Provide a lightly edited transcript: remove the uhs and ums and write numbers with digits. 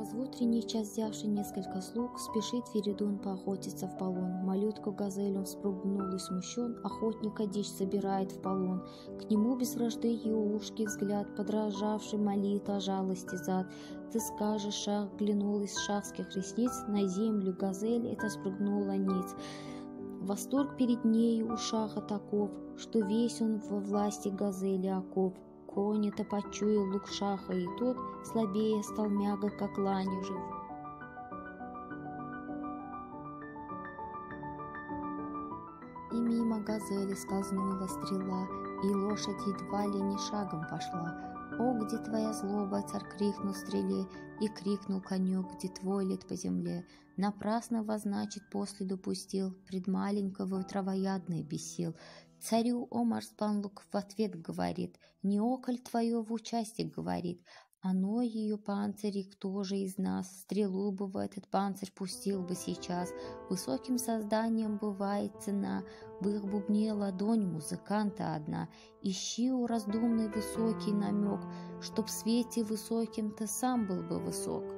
В утренний час, взявший несколько слуг, спешит Феридун поохотиться в полон. Малютку газель он спугнул и смущен, охотника дичь собирает в полон. К нему без вражды ее узкий взгляд, подражавший молит о жалости зад. Ты скажешь, шах глянул из шахских ресниц, на землю газель это спрыгнула ниц. Восторг перед нею у шаха таков, что весь он во власти газели оков. Конь это почуял лук шаха, и тот слабее стал мягок, как лань жив. И мимо газели скользнула стрела, и лошадь едва ли не шагом пошла. «О, где твоя злоба?» — царь крикнул стреле, и крикнул коню: «Где твой лет по земле?» Напрасно возначит после допустил, пред маленького травоядный бесил. Царю Омар Спанлук в ответ говорит: «Не околь твое в участие говорит, оно ее панцири, кто же из нас стрелу бы в этот панцирь пустил бы сейчас? Высоким созданием бывает цена, в их бубне ладонь музыканта одна. Ищи, у раздумный высокий намек, чтоб в свете высоким ты сам был бы высок».